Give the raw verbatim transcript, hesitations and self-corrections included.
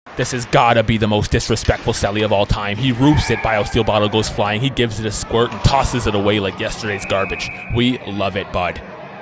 This has gotta be the most disrespectful Celly of all time. He roofs it, Biosteel bottle goes flying, he gives it a squirt and tosses it away like yesterday's garbage. We love it, bud.